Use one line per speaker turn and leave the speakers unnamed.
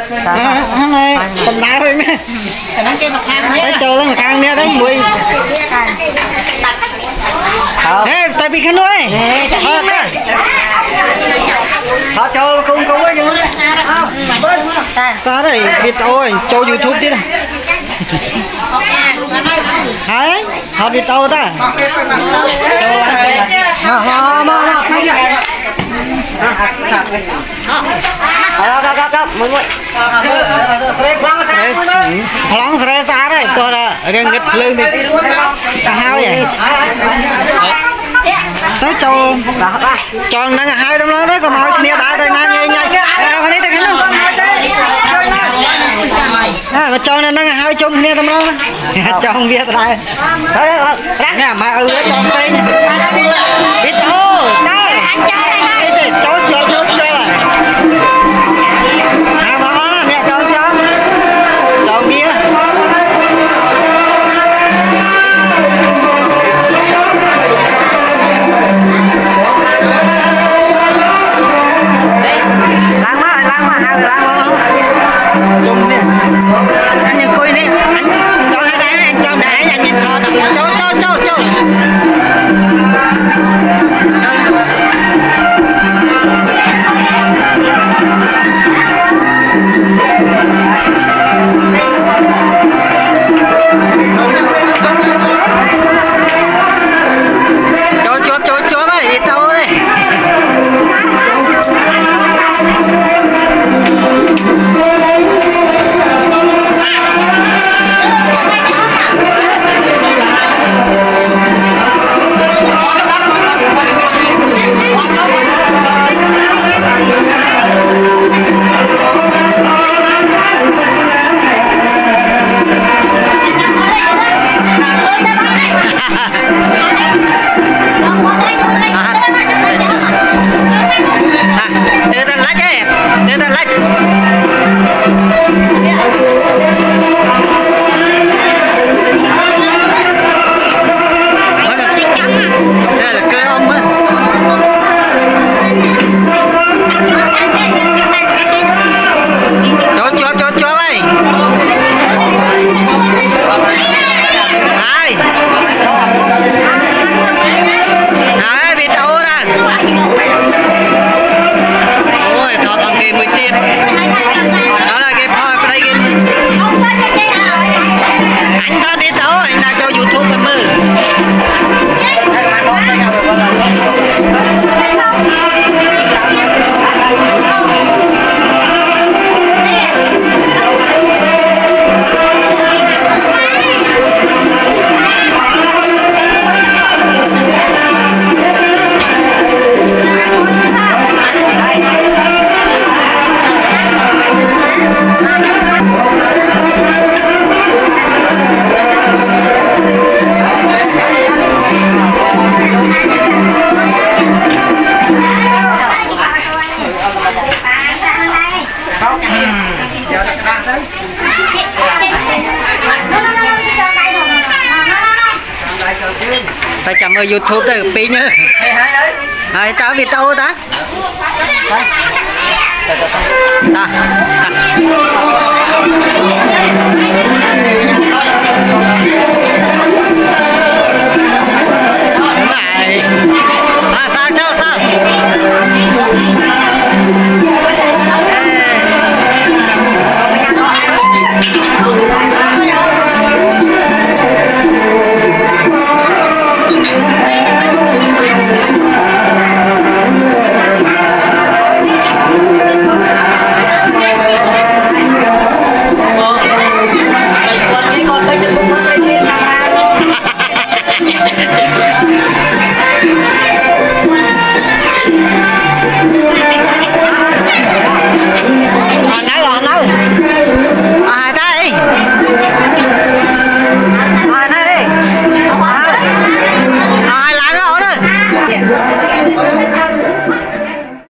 này còn đá thôi mẹ cái châu nó khang nè đấy mùi ê tại vì khăn nuôi họ châu cũng có gì sao đây vịt ôi châu YouTube đi này hả họ đi tàu ta phóng sợi xa đấy tôi là riêng nghịch lưng thì hao vậy tới châu tròn đang hai đông đó còn mọi kia đã đây nè nhây vào đây thấy không mà châu nên đang hai chung nè đông đó trong kia đây nè mà ở trong đây biết đâu đây cháu chơi à mà nè cháu kia chung nè anh nhân coi nè anh cho hai đá anh cho đá anh nhìn thon cho chúa ơi đi đâu đây phải chăm ở YouTube đây pin nhá. Hai ta vì tao ta. Ta.